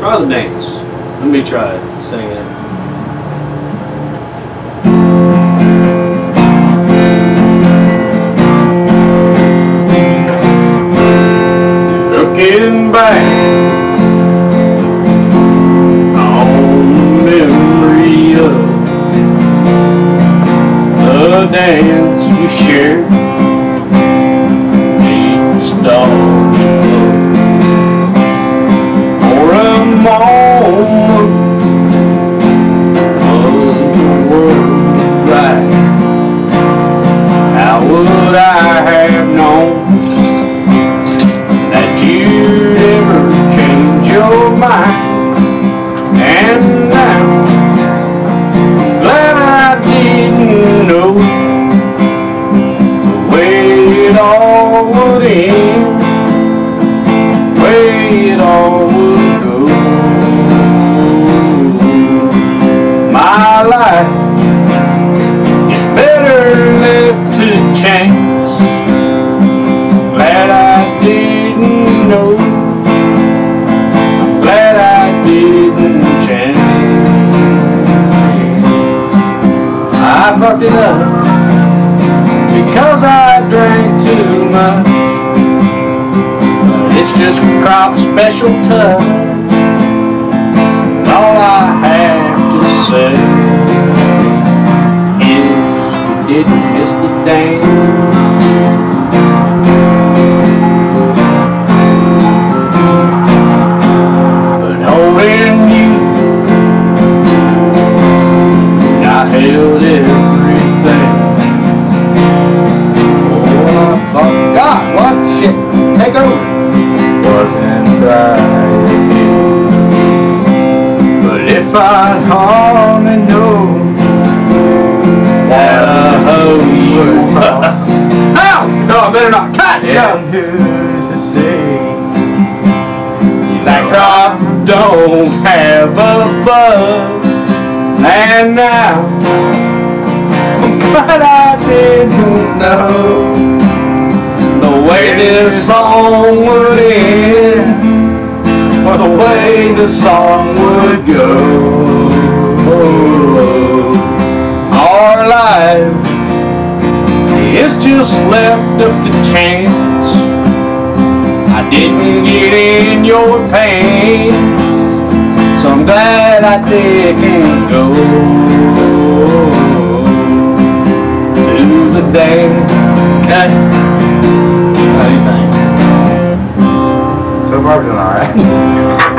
Try the dance. Let me try it. Sing it. Looking back on the memory of the dance we shared beneath the stars above. For a moment wasn't the world right? How would I have known that you'd ever change your mind? And now I'm glad I didn't know the way it all would end, the way it all would go. My life is better left to chance. Glad I didn't know. I'm glad I didn't change. I fucked it up because I drank too much, but it's just crop special touch. All I have to say is you didn't miss the dance. I held everything. Oh, I thought, God, what shit? Take over. Wasn't right again. But if I'd hardly known that I owe you was. Ow! No, I better not. Cut! And who's to say that crop don't have a buzz? And now I'm glad I didn't know the way this song would end, or the way the song would go. Our life is just left up to chance. I didn't get in your pants, so I'm glad I didn't go to the dance. Okay. How do you think? so far we're doing alright.